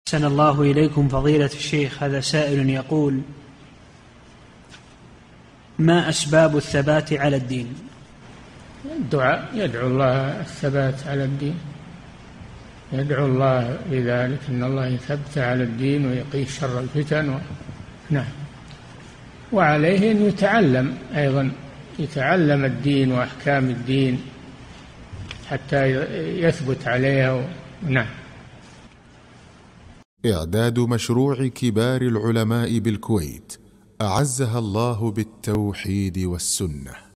أحسن الله إليكم فضيلة الشيخ. هذا سائل يقول: ما أسباب الثبات على الدين؟ الدعاء، يدعو الله الثبات على الدين، يدعو الله لذلك، إن الله يثبت على الدين ويقيه شر الفتن نعم. وعليه أن يتعلم أيضا، يتعلم الدين وأحكام الدين حتى يثبت عليها نعم. إعداد مشروع كبار العلماء بالكويت أعزها الله بالتوحيد والسنة.